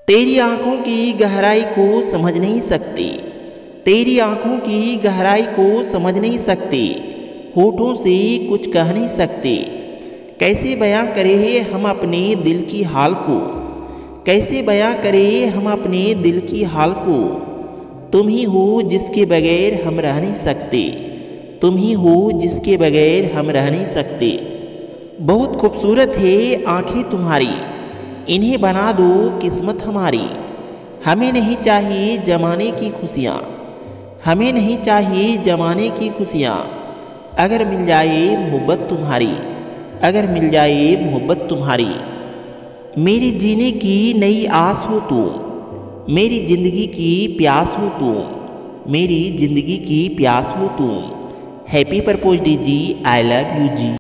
तेरी आंखों की गहराई को समझ नहीं सकते, तेरी आंखों की गहराई को समझ नहीं सकते, होठों से कुछ कह नहीं सकते। कैसे बयां करें हम अपने दिल की हाल को, कैसे बयां करें हम अपने दिल की हाल को। तुम ही हो जिसके बगैर हम रह नहीं सकते, तुम ही हो जिसके बगैर हम रह नहीं सकते। बहुत खूबसूरत है आंखें तुम्हारी, इन्हें बना दो किस्मत हमारी। हमें नहीं चाहिए जमाने की खुशियाँ, हमें नहीं चाहिए जमाने की खुशियाँ। अगर मिल जाए मोहब्बत तुम्हारी, अगर मिल जाए मोहब्बत तुम्हारी। मेरी जीने की नई आस हो तुम, मेरी ज़िंदगी की प्यास हो तुम, मेरी ज़िंदगी की प्यास हो तुम। हैप्पी प्रपोज डे जी, आई लव यू जी।